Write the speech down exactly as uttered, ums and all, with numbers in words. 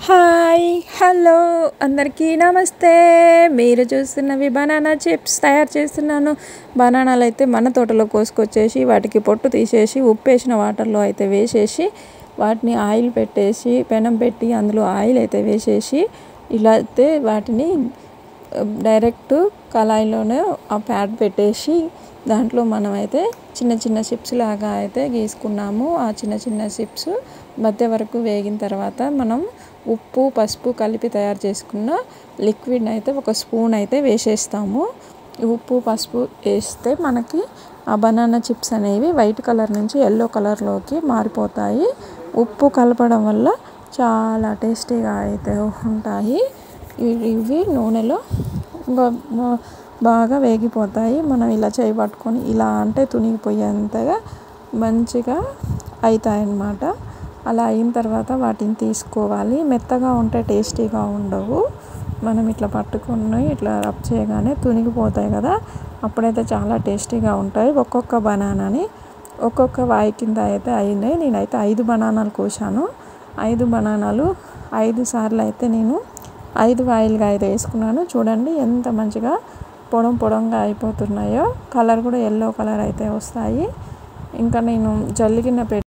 Hi hello అందరికీ నమస్తే. మీరు చూస్తున్నవి బనానా చిప్స్ తయారు చేస్తున్నాను. బనానాలు అయితే మన తోటలో కోసుకొచ్చేసి వాటికి పొట్టు తీసేసి ఉప్పేసిన వాటర్లో అయితే వేసేసి వాటిని ఆయిల్ పెట్టేసి పెనం పెట్టి అందులో ఆయిల్ అయితే వేసేసి ఇలా అయితే వాటిని డైరెక్ట్ కళాయిలోనే ఆ ప్యాడ్ పెట్టేసి దాంట్లో మనం అయితే చిన్న చిన్న చిప్స్ లాగా అయితే గీసుకున్నాము. ఆ చిన్న చిన్న చిప్స్ మధ్య వరకు వేగిన తర్వాత మనం ఉప్పు పసుపు కలిపి తయారు చేసుకున్న లిక్విడ్ అయితే ఒక స్పూన్ అయితే వేసేస్తాము. ఉప్పు పసుపు వేస్తే మనకి ఆ బనానా చిప్స్ అనేవి వైట్ కలర్ నుంచి ఎల్లో కలర్లోకి మారిపోతాయి. ఉప్పు కలపడం వల్ల చాలా టేస్టీగా అయితే ఉంటాయి. ఇవి నూనెలో బాగా వేగిపోతాయి. మనం ఇలా చేయి పట్టుకొని ఇలా అంటే తునిగిపోయేంతగా మంచిగా అవుతాయి అన్నమాట. అలా అయిన తర్వాత వాటిని తీసుకోవాలి. మెత్తగా ఉంటే టేస్టీగా ఉండవు. మనం ఇట్లా పట్టుకొని ఇట్లా రబ్ చేయగానే తునిగిపోతాయి కదా, అప్పుడైతే చాలా టేస్టీగా ఉంటాయి. ఒక్కొక్క బనానాని ఒక్కొక్క వాయి కింద అయితే అయినాయి. నేనైతే ఐదు బనానాలు కోసాను. ఐదు బనానాలు ఐదు సార్లు అయితే నేను ఐదు వాయిలుగా అయితే వేసుకున్నాను. చూడండి ఎంత మంచిగా పొడం పొడంగా అయిపోతున్నాయో. కలర్ కూడా ఎల్లో కలర్ అయితే వస్తాయి. ఇంకా నేను జల్లిగిన్న పెట్టి